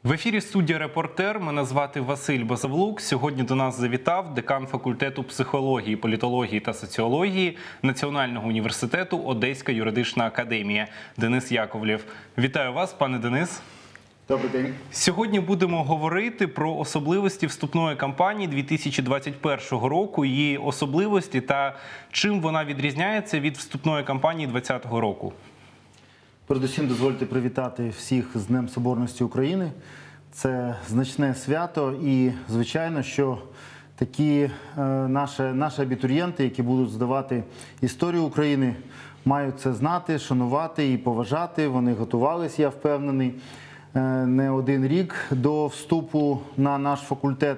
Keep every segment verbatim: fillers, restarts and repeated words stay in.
В ефірі студія «Репортер». Мене звати Василь Базавлук. Сьогодні до нас завітав декан факультету психології, політології та соціології Національного університету Одеська юридична академія Денис Яковлєв. Вітаю вас, пане Денис. Добрий день. Сьогодні будемо говорити про особливості вступної кампанії дві тисячі двадцять першого року, її особливості та чим вона відрізняється від вступної кампанії двадцятого року. Передусім, дозвольте привітати всіх з Днем Соборності України. Це значне свято і, звичайно, що такі е, наші, наші абітурієнти, які будуть здавати історію України, мають це знати, шанувати і поважати. Вони готувалися, я впевнений, е, не один рік до вступу на наш факультет.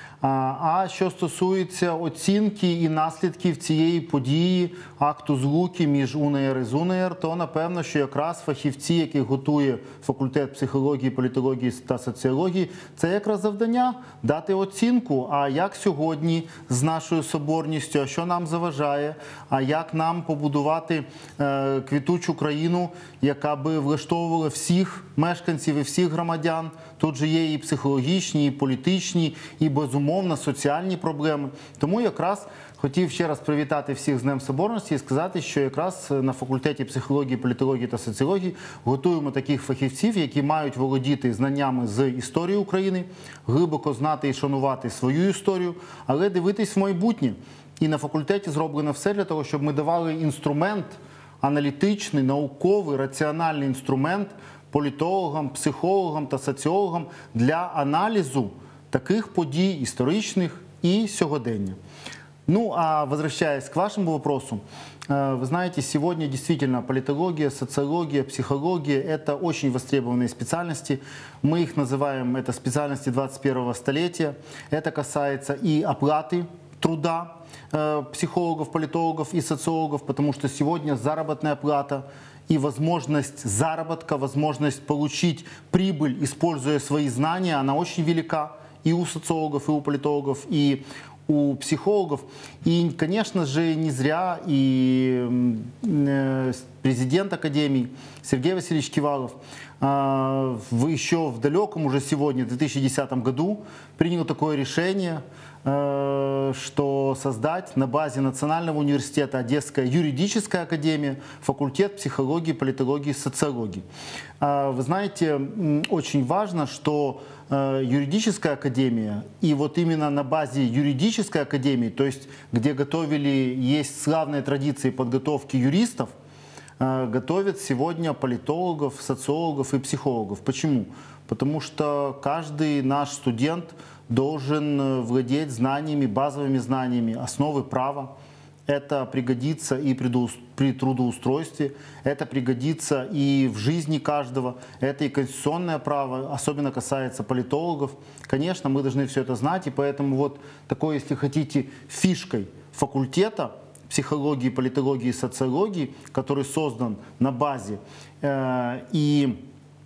А що стосується оцінки і наслідків цієї події, акту злуки між УНР і ЗУНР, то напевно, що якраз фахівці, яких готує факультет психології, політології та соціології, це якраз завдання дати оцінку, а як сьогодні з нашою соборністю, а що нам заважає, а як нам побудувати е, квітучу країну, яка би влаштовувала всіх мешканців і всіх громадян. Тут же є і психологічні, і політичні, і, безумовно, соціальні проблеми. Тому якраз хотів ще раз привітати всіх з Днем Соборності і сказати, що якраз на факультеті психології, політології та соціології готуємо таких фахівців, які мають володіти знаннями з історії України, глибоко знати і шанувати свою історію, але дивитись в майбутнє. І на факультеті зроблено все для того, щоб ми давали інструмент, аналітичний, науковий, раціональний інструмент політологам, психологам та соціологам для аналізу таких подій историчных и сьогодення. Ну, а возвращаясь к вашему вопросу, вы знаете, сегодня действительно политология, социология, психология – это очень востребованные специальности. Мы их называем, это специальности двадцать первого столетия. Это касается и оплаты труда психологов, политологов и социологов, потому что сегодня заработная плата и возможность заработка, возможность получить прибыль, используя свои знания, она очень велика и у социологов, и у политологов, и у психологов. И, конечно же, не зря и президент Академии Сергей Васильевич Кивалов еще в далеком уже сегодня, в две тысячи десятом году, принял такое решение, что создать на базе Национального университета Одесская юридическая академия факультет психологии, политологии, социологии. Вы знаете, очень важно, что юридическая академия, и вот именно на базе юридической академии, то есть где готовили, есть славные традиции подготовки юристов, готовят сегодня политологов, социологов и психологов. Почему? Потому что каждый наш студент должен владеть знаниями, базовыми знаниями основы права. Это пригодится и при трудоустройстве, это пригодится и в жизни каждого. Это и конституционное право, особенно касается политологов. Конечно, мы должны все это знать, и поэтому вот такой, если хотите, фишкой факультета психологии, политологии и социологии, который создан на базе э, и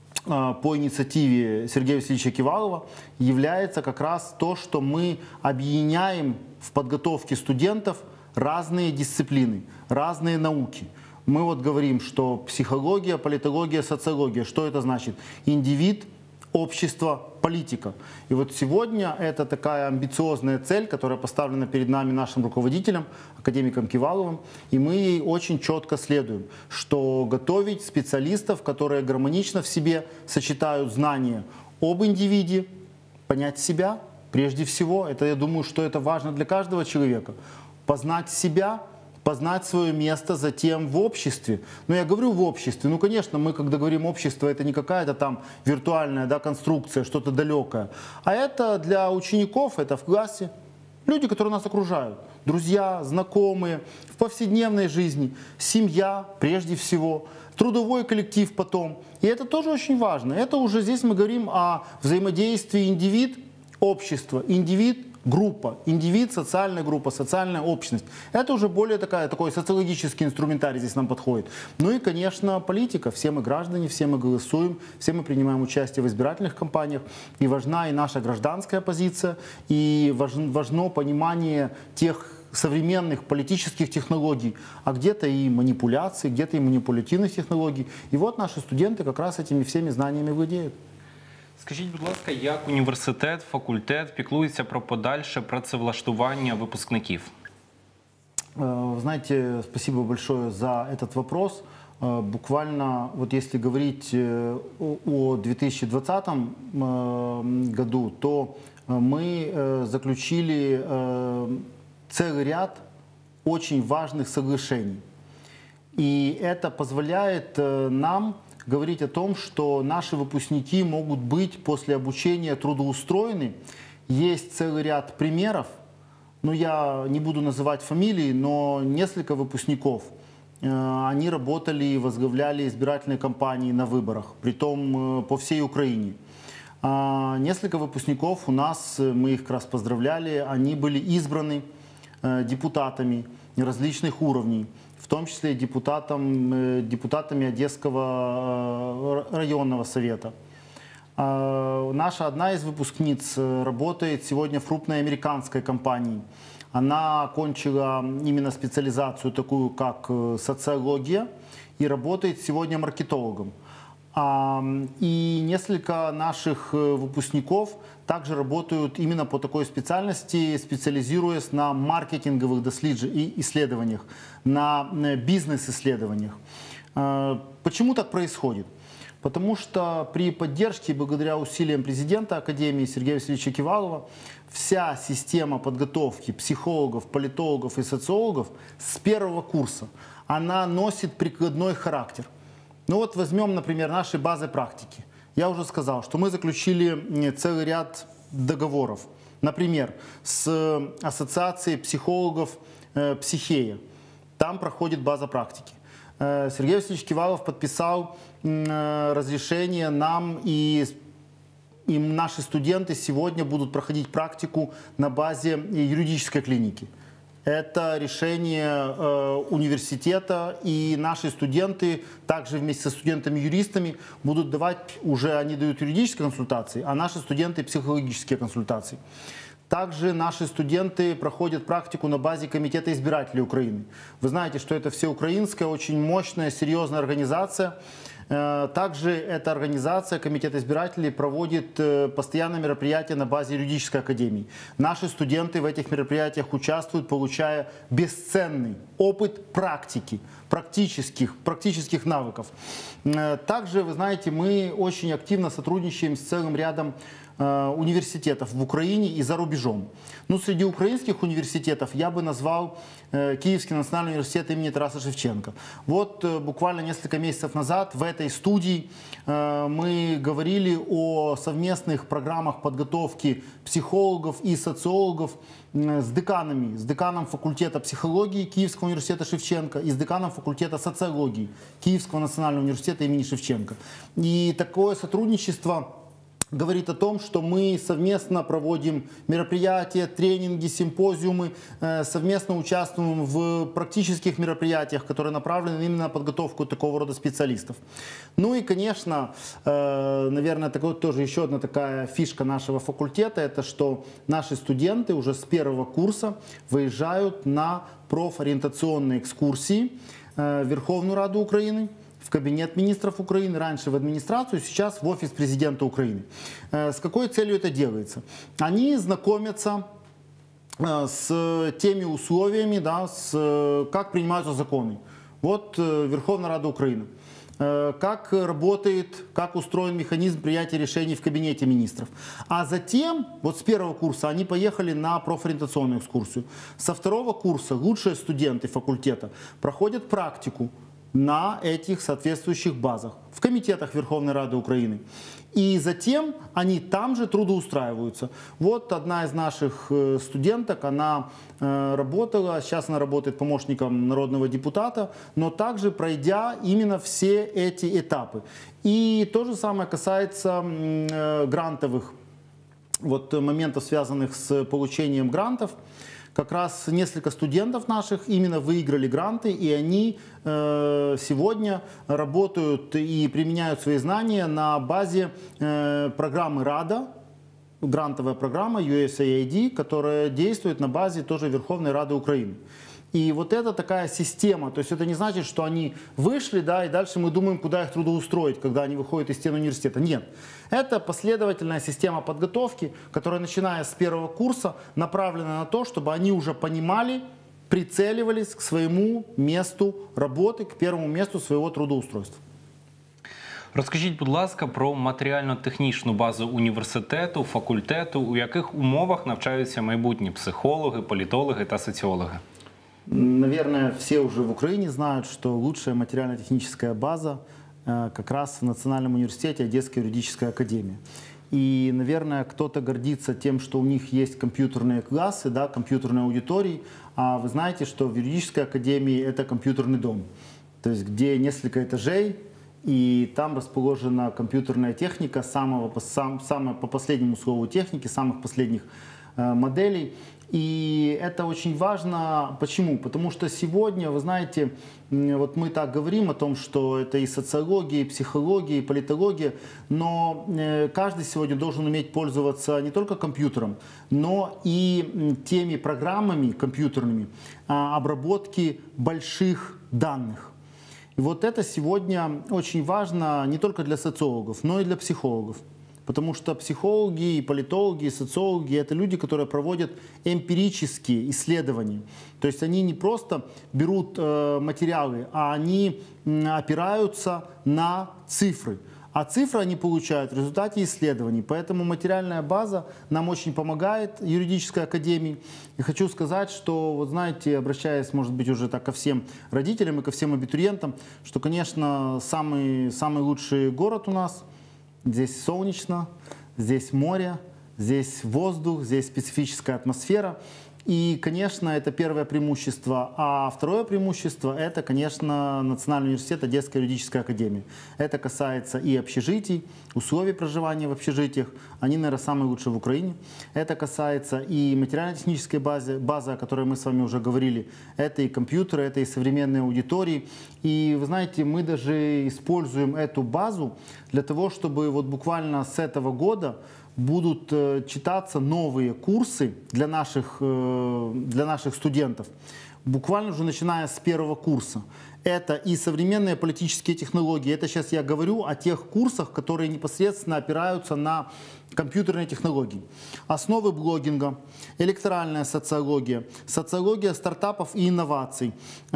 по инициативе Сергея Васильевича Кивалова, является как раз то, что мы объединяем в подготовке студентов разные дисциплины, разные науки. Мы вот говорим, что психология, политология, социология, что это значит? Индивид, общество, политика. И вот сегодня это такая амбициозная цель, которая поставлена перед нами нашим руководителем, академиком Киваловым, и мы ей очень четко следуем, что готовить специалистов, которые гармонично в себе сочетают знания об индивиде, понять себя, прежде всего, это, я думаю, что это важно для каждого человека, познать себя, познать свое место затем в обществе. Но я говорю в обществе, ну, конечно, мы, когда говорим общество, это не какая-то там виртуальная, да, конструкция, что-то далекое, а это для учеников, это в классе, люди, которые нас окружают, друзья, знакомые, в повседневной жизни, семья прежде всего, трудовой коллектив потом. И это тоже очень важно. Это уже здесь мы говорим о взаимодействии индивид-общество, индивид группа, индивид, социальная группа, социальная общность. Это уже более такая, такой социологический инструментарий здесь нам подходит. Ну и, конечно, политика. Все мы граждане, все мы голосуем, все мы принимаем участие в избирательных кампаниях. И важна и наша гражданская позиция, и важно, важно понимание тех современных политических технологий, а где-то и манипуляций, где-то и манипулятивных технологий. И вот наши студенты как раз этими всеми знаниями владеют. Скажіть, будь ласка, як університет, факультет піклується про подальше працевлаштування випускників? Вы знаете, спасибо большое за этот вопрос. Буквально, вот если говорить о две тысячи двадцатом году, то мы заключили целый ряд очень важных соглашений. И это позволяет нам говорить о том, что наши выпускники могут быть после обучения трудоустроены. Есть целый ряд примеров. Ну, я не буду называть фамилии, но несколько выпускников, э, они работали и возглавляли избирательные кампании на выборах, притом э, по всей Украине. А несколько выпускников у нас, мы их как раз поздравляли, они были избраны э, депутатами различных уровней, в том числе депутатом, э, депутатами Одесского э, районного совета. Наша одна из выпускниц работает сегодня в крупной американской компании. Она окончила именно специализацию такую, как социология, и работает сегодня маркетологом. И несколько наших выпускников также работают именно по такой специальности, специализируясь на маркетинговых исследованиях, на бизнес-исследованиях. Почему так происходит? Потому что при поддержке, благодаря усилиям президента Академии Сергея Васильевича Кивалова, вся система подготовки психологов, политологов и социологов с первого курса, она носит прикладной характер. Ну вот возьмем, например, наши базы практики. Я уже сказал, что мы заключили целый ряд договоров. Например, с Ассоциацией психологов «Психея». Там проходит база практики. Сергей Васильевич Кивалов подписал разрешение нам, и, и наши студенты сегодня будут проходить практику на базе юридической клиники. Это решение э, университета, и наши студенты также вместе со студентами-юристами будут давать, уже они дают юридические консультации, а наши студенты психологические консультации. Также наши студенты проходят практику на базе Комитета избирателей Украины. Вы знаете, что это всеукраинская, очень мощная, серьезная организация. Также эта организация, Комитет избирателей, проводит постоянные мероприятия на базе юридической академии. Наши студенты в этих мероприятиях участвуют, получая бесценный опыт практики, практических, практических навыков. Также, вы знаете, мы очень активно сотрудничаем с целым рядом университетов в Украине и за рубежом. Ну, среди украинских университетов я бы назвал Киевский национальный университет имени Тараса Шевченко. Вот буквально несколько месяцев назад в этой студии мы говорили о совместных программах подготовки психологов и социологов с деканами, с деканом факультета психологии Киевского университета Шевченко и с деканом факультета социологии Киевского национального университета имени Шевченко. И такое сотрудничество говорит о том, что мы совместно проводим мероприятия, тренинги, симпозиумы, совместно участвуем в практических мероприятиях, которые направлены именно на подготовку такого рода специалистов. Ну и, конечно, наверное, такой, тоже еще одна такая фишка нашего факультета, это что наши студенты уже с первого курса выезжают на профориентационные экскурсии в Верховную Раду Украины, в Кабинет министров Украины, раньше в администрацию, сейчас в офис президента Украины. С какой целью это делается? Они знакомятся с теми условиями, да, с, как принимаются законы. Вот Верховная Рада Украины. Как работает, как устроен механизм принятия решений в Кабинете министров. А затем, вот с первого курса, они поехали на профориентационную экскурсию. Со второго курса лучшие студенты факультета проходят практику на этих соответствующих базах, в комитетах Верховной Рады Украины. И затем они там же трудоустраиваются. Вот одна из наших студенток, она работала, сейчас она работает помощником народного депутата, но также пройдя именно все эти этапы. И то же самое касается грантовых вот, моментов, связанных с получением грантов. Как раз несколько студентов наших именно выиграли гранты, и они э, сегодня работают и применяют свои знания на базе э, программы РАДА, грантовая программа ю эс эй ай ди, которая действует на базе тоже Верховной Рады Украины. И вот это такая система, то есть это не значит, что они вышли, да, и дальше мы думаем, куда их трудоустроить, когда они выходят из стен университета. Нет, это последовательная система подготовки, которая, начиная с первого курса, направлена на то, чтобы они уже понимали, прицеливались к своему месту работы, к первому месту своего трудоустройства. Розкажіть, будь ласка, про матеріально-технічну базу університету, факультету, у яких умовах навчаються майбутні психологи, політологи та соціологи. Наверное, все уже в Украине знают, что лучшая материально-техническая база э, как раз в Национальном университете Одесская юридическая академия. И, наверное, кто-то гордится тем, что у них есть компьютерные классы, да, компьютерные аудитории. А вы знаете, что в юридической академии это компьютерный дом, то есть где несколько этажей, и там расположена компьютерная техника самого, сам, самого по последнему слову техники, самых последних э, моделей. И это очень важно. Почему? Потому что сегодня, вы знаете, вот мы так говорим о том, что это и социология, и психология, и политология, но каждый сегодня должен уметь пользоваться не только компьютером, но и теми программами компьютерными обработки больших данных. И вот это сегодня очень важно не только для социологов, но и для психологов. Потому что психологи, и политологи, и социологи – это люди, которые проводят эмпирические исследования. То есть они не просто берут э, материалы, а они э, опираются на цифры. А цифры они получают в результате исследований. Поэтому материальная база нам очень помогает, юридической академии. И хочу сказать, что, вот знаете, обращаясь, может быть, уже так ко всем родителям и ко всем абитуриентам, что, конечно, самый, самый лучший город у нас – здесь солнечно, здесь море, здесь воздух, здесь специфическая атмосфера. И, конечно, это первое преимущество. А второе преимущество – это, конечно, Национальный университет Одесская юридическая академия. Это касается и общежитий, условий проживания в общежитиях. Они, наверное, самые лучшие в Украине. Это касается и материально-технической базы, базы, о которой мы с вами уже говорили. Это и компьютеры, это и современные аудитории. И, вы знаете, мы даже используем эту базу для того, чтобы вот буквально с этого года будут читаться новые курсы для наших, для наших студентов, буквально уже начиная с первого курса. Это и современные политические технологии. Это сейчас я говорю о тех курсах, которые непосредственно опираются на компьютерные технологии. Основы блогинга, электоральная социология, социология стартапов и инноваций,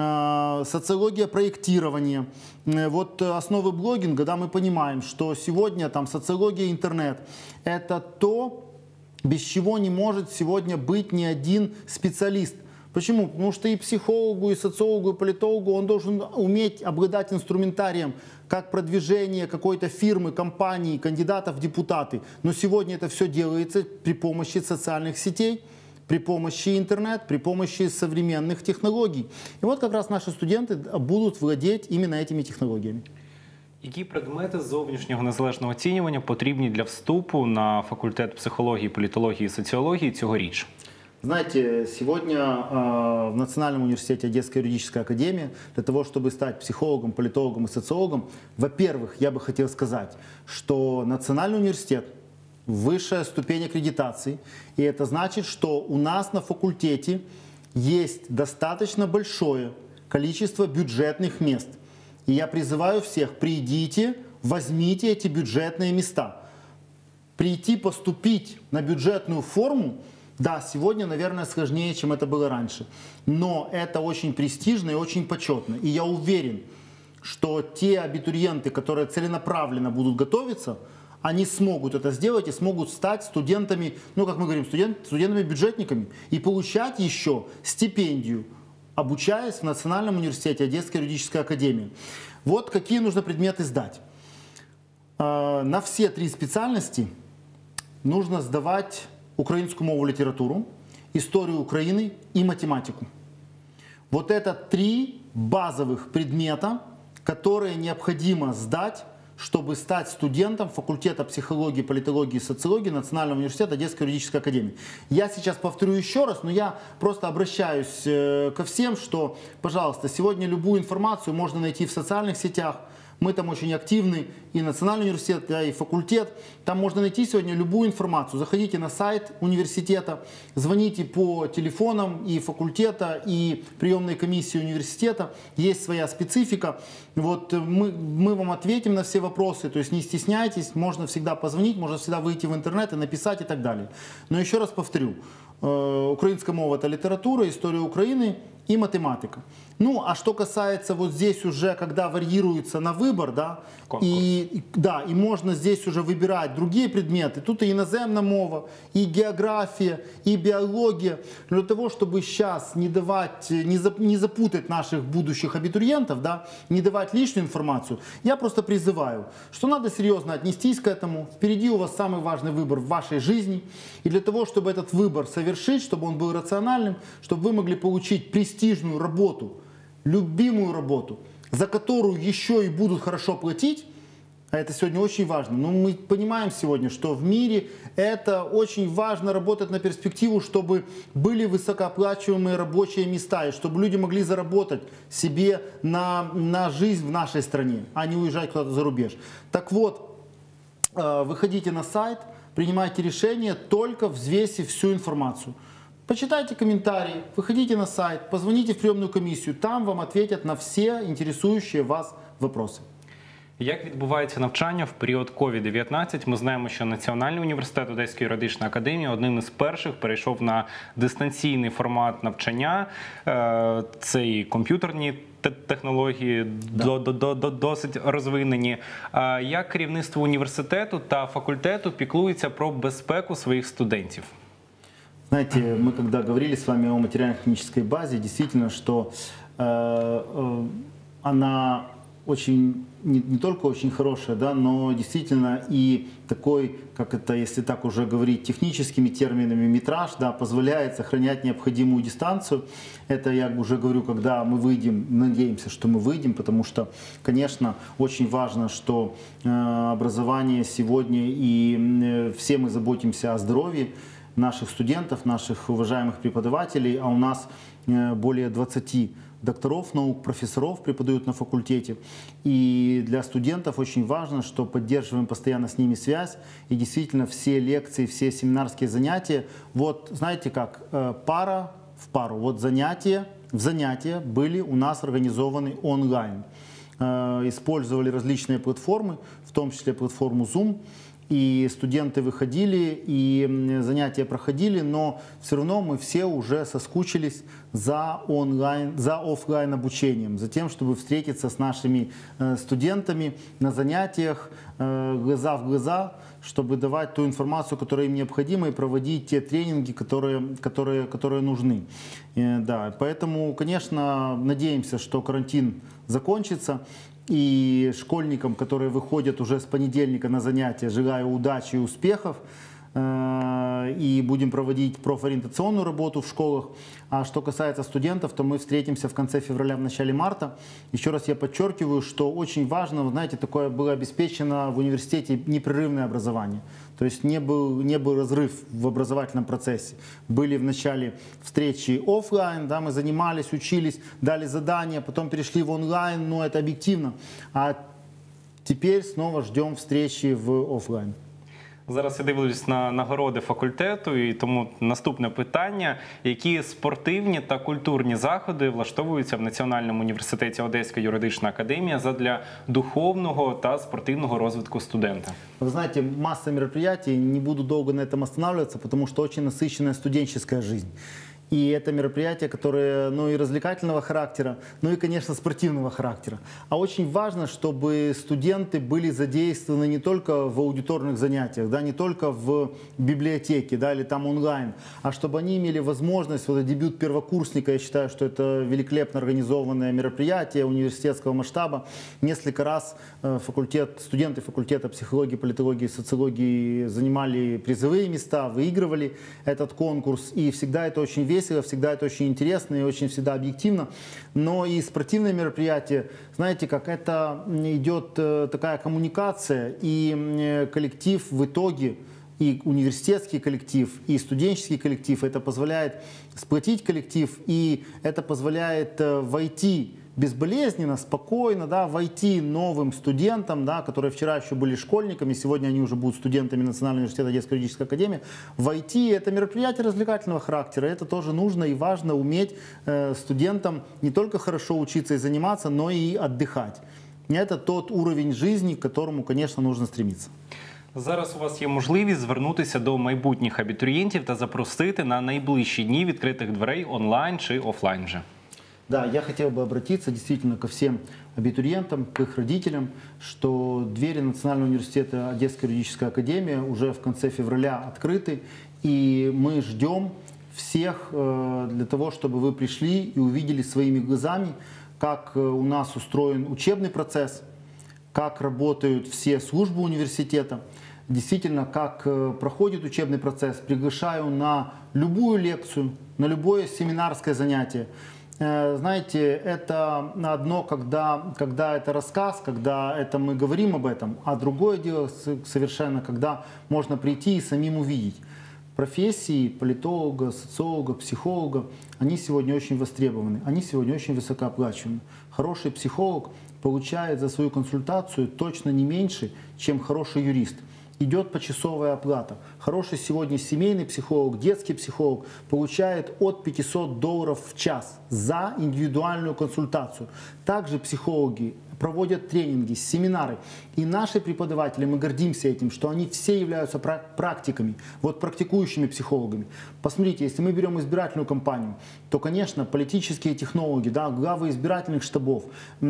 социология проектирования. Вот основы блогинга, да, мы понимаем, что сегодня там социология интернет – это то, без чего не может сегодня быть ни один специалист. Почему? Потому что и психологу, и социологу, и политологу он должен уметь обладать инструментарием, как продвижение какой-то фирмы, компании, кандидатов в депутаты. Но сегодня это все делается при помощи социальных сетей, при помощи интернет, при помощи современных технологий. И вот как раз наши студенты будут владеть именно этими технологиями. Які предмети з зовнішнього незалежного оцінювання потрібні для вступу на факультет психології, політології і соціології цьогоріч? Знаете, сегодня э, в Национальном университете Одесская юридическая академия для того, чтобы стать психологом, политологом и социологом, во-первых, я бы хотел сказать, что Национальный университет – высшая ступень аккредитации, и это значит, что у нас на факультете есть достаточно большое количество бюджетных мест. И я призываю всех, придите, возьмите эти бюджетные места. Прийти поступить на бюджетную форму, да, сегодня, наверное, сложнее, чем это было раньше. Но это очень престижно и очень почетно. И я уверен, что те абитуриенты, которые целенаправленно будут готовиться, они смогут это сделать и смогут стать студентами, ну, как мы говорим, студент, студентами-бюджетниками и получать еще стипендию, обучаясь в Национальном университете Одесской юридической академии. Вот какие нужно предметы сдать. На все три специальности нужно сдавать украинскую мову, литературу, историю Украины и математику. Вот это три базовых предмета, которые необходимо сдать, чтобы стать студентом факультета психологии, политологии и социологии Национального университета Одесской юридической академии. Я сейчас повторю еще раз, но я просто обращаюсь ко всем, что, пожалуйста, сегодня любую информацию можно найти в социальных сетях, Мы там очень активны, и Национальный университет, да, и факультет. Там можно найти сегодня любую информацию. Заходите на сайт университета, звоните по телефонам и факультета, и приемной комиссии университета. Есть своя специфика. Вот мы, мы вам ответим на все вопросы, то есть не стесняйтесь, можно всегда позвонить, можно всегда выйти в интернет и написать и так далее. Но еще раз повторю, украинская мова — это литература, история Украины и математика. Ну, а что касается вот здесь уже, когда варьируется на выбор, да, и, да, и можно здесь уже выбирать другие предметы, тут и иноземная мова, и география, и биология, для того, чтобы сейчас не давать, не, зап, не запутать наших будущих абитуриентов, да, не давать лишнюю информацию, я просто призываю, что надо серьезно отнестись к этому, впереди у вас самый важный выбор в вашей жизни, и для того, чтобы этот выбор совершить, чтобы он был рациональным, чтобы вы могли получить престижную работу, любимую работу, за которую еще и будут хорошо платить, а это сегодня очень важно. Но мы понимаем сегодня, что в мире это очень важно работать на перспективу, чтобы были высокооплачиваемые рабочие места, и чтобы люди могли заработать себе на, на жизнь в нашей стране, а не уезжать куда-то за рубеж. Так вот, выходите на сайт, принимайте решение, только взвесив всю информацию. Почитайте комментарии, выходите на сайт, позвоните в приемную комиссию, там вам ответят на все интересующие вас вопросы. Як відбувається навчання в період ковід дев'ятнадцять? Ми знаємо, що Національний університет Одеської юридичної академії одним із перших перейшов на дистанційний формат навчання. Це і комп'ютерні технології, да. до, до, до, досить розвинені. Як керівництво університету та факультету піклується про безпеку своїх студентів? Знаете, мы когда говорили с вами о материально-технической базе, действительно, что э, э, она очень, не, не только очень хорошая, да, но действительно и такой, как это, если так уже говорить техническими терминами, метраж, да, позволяет сохранять необходимую дистанцию. Это я уже говорю, когда мы выйдем, надеемся, что мы выйдем, потому что, конечно, очень важно, что э, образование сегодня, и э, все мы заботимся о здоровье наших студентов, наших уважаемых преподавателей, а у нас более двадцати докторов наук, профессоров преподают на факультете. И для студентов очень важно, что поддерживаем постоянно с ними связь. И действительно все лекции, все семинарские занятия, вот знаете как, пара в пару, вот занятия, в занятия были у нас организованы онлайн. Использовали различные платформы, в том числе платформу Zoom. И студенты выходили, и занятия проходили, но все равно мы все уже соскучились за онлайн, за офлайн обучением, за тем, чтобы встретиться с нашими студентами на занятиях глаза в глаза, чтобы давать ту информацию, которая им необходима, и проводить те тренинги, которые, которые, которые нужны. Да, поэтому, конечно, надеемся, что карантин закончится. И школьникам, которые выходят уже с понедельника на занятия, желаю удачи и успехов. И будем проводить профориентационную работу в школах. А что касается студентов, то мы встретимся в конце февраля, в начале марта. Еще раз я подчеркиваю, что очень важно, вы знаете, такое было обеспечено в университете непрерывное образование. То есть не был, не был разрыв в образовательном процессе. Были в начале встречи офлайн, да, мы занимались, учились, дали задания, потом перешли в онлайн, но это объективно. А теперь снова ждем встречи в офлайн. Зараз я дивлюсь на нагороди факультету, і тому наступне питання. Які спортивні та культурні заходи влаштовуються в Національному університеті Одеська юридична академія задля духовного та спортивного розвитку студента? Вы знаете, масса мероприятий, не буду долго на этом останавливаться, потому что очень насыщенная студенческая жизнь. И это мероприятия, которые, ну, и развлекательного характера, ну и, конечно, спортивного характера. А очень важно, чтобы студенты были задействованы не только в аудиторных занятиях, да, не только в библиотеке, да, или там онлайн, а чтобы они имели возможность, вот дебют первокурсника, я считаю, что это великолепно организованное мероприятие университетского масштаба. Несколько раз факультет, студенты факультета психологии, политологии, социологии занимали призовые места, выигрывали этот конкурс, и всегда это очень весело. Всегда это очень интересно и очень всегда объективно. Но и спортивные мероприятия, знаете, как это идет такая коммуникация, и коллектив в итоге, и университетский коллектив, и студенческий коллектив, это позволяет сплотить коллектив, и это позволяет войти безболезненно, спокойно, да, войти новым студентам, да, которые вчера еще были школьниками, сегодня они уже будут студентами Национального университета Одесской юридической академии, войти, это мероприятие развлекательного характера, это тоже нужно и важно уметь э, студентам не только хорошо учиться и заниматься, но и отдыхать. Это тот уровень жизни, к которому, конечно, нужно стремиться. Зараз у вас є можливість звернутися до майбутніх абітурієнтів та запросити на найближчі дні відкритих дверей онлайн чи офлайн вже. Да, я хотел бы обратиться действительно ко всем абитуриентам, к их родителям, что двери Национального университета Одесская юридическая академия уже в конце февраля открыты, и мы ждем всех для того, чтобы вы пришли и увидели своими глазами, как у нас устроен учебный процесс, как работают все службы университета, действительно, как проходит учебный процесс. Приглашаю на любую лекцию, на любое семинарское занятие. Знаете, это одно, когда, когда это рассказ, когда это мы говорим об этом, а другое дело совершенно, когда можно прийти и самим увидеть. Профессии политолога, социолога, психолога, они сегодня очень востребованы, они сегодня очень высокооплачиваемы. Хороший психолог получает за свою консультацию точно не меньше, чем хороший юрист. Идет почасовая оплата. Хороший сегодня семейный психолог, детский психолог получает от пятисот долларов в час за индивидуальную консультацию. Также психологи проводят тренинги, семинары. И наши преподаватели, мы гордимся этим, что они все являются практиками, вот практикующими психологами. Посмотрите, если мы берем избирательную кампанию, то, конечно, политические технологи, да, главы избирательных штабов,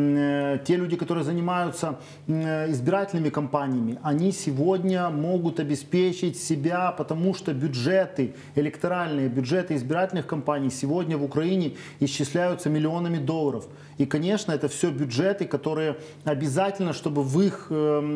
э, те люди, которые занимаются э, избирательными кампаниями, они сегодня могут обеспечить себя, потому что бюджеты, электоральные бюджеты избирательных кампаний сегодня в Украине исчисляются миллионами долларов. И, конечно, это все бюджеты, которые обязательно, чтобы в их,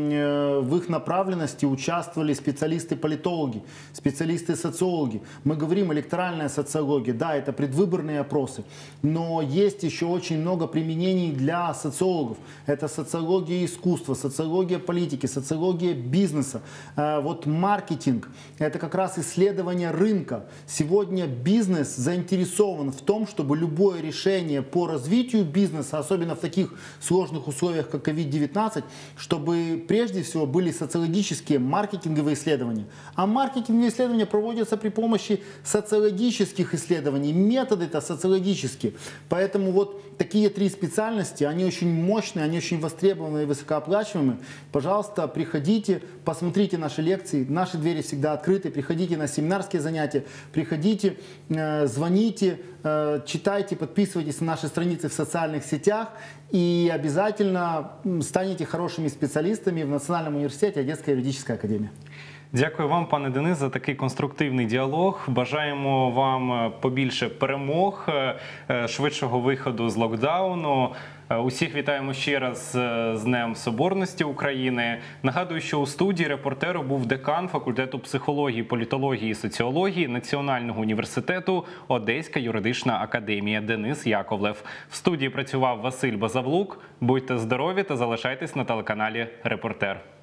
в их направленности участвовали специалисты-политологи, специалисты-социологи. Мы говорим электоральная социология, да, это предвыборные опросы, но есть еще очень много применений для социологов. Это социология искусства, социология политики, социология бизнеса, вот маркетинг, это как раз исследование рынка. Сегодня бизнес заинтересован в том, чтобы любое решение по развитию бизнеса, особенно в таких сложных условиях, как ковид девятнадцать, чтобы прежде всего были социологические, маркетинговые исследования. А маркетинговые исследования проводятся при помощи социологических исследований, методы-то социологические. Поэтому вот такие три специальности, они очень мощные, они очень востребованы и высокооплачиваемые. Пожалуйста, приходите, посмотрите наши лекции, наши двери всегда открыты, приходите на семинарские занятия, приходите, э, звоните, э, читайте, подписывайтесь на наши страницы в социальных сетях и обязательно станете хорошими специалистами в Национальном университете Одесская юридическая академия. Дякую вам, пане Денис, за такий конструктивний діалог. Бажаємо вам побільше перемог, швидшого виходу з локдауну. Усіх вітаємо ще раз з Днем Соборності України. Нагадую, що у студії репортеру був декан факультету психології, політології і соціології Національного університету Одеська юридична академія Денис Яковлев. В студії працював Василь Базавлук. Будьте здорові та залишайтесь на телеканалі «Репортер».